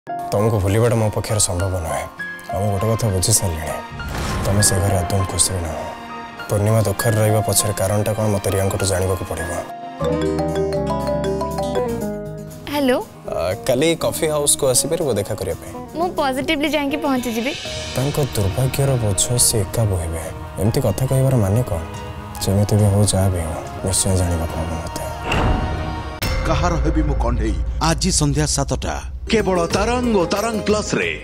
तुमको भूलवाटा मो पक्षर संभव नुहे आम गोटे कथा बुझी सारे तुम से घर आदम खुशी ना पूर्णिमा दुखर रहा पछर कारणटा कौन मत रिया जानवा पड़ो। हेलो काली कॉफी हाउस को आसीपर देखा करने मु पॉजिटिवली जाके पहुंची जीवी दुर्भाग्यर बोझ से एका बोहे एमती कथा कहबार माने कौन जमी भी हो जहाँ भी हो निश्चय जानवा हम मत कहार हेबी मु कंढेई आज संध्या 7टा केवल तरंग और तरंग प्लस रे।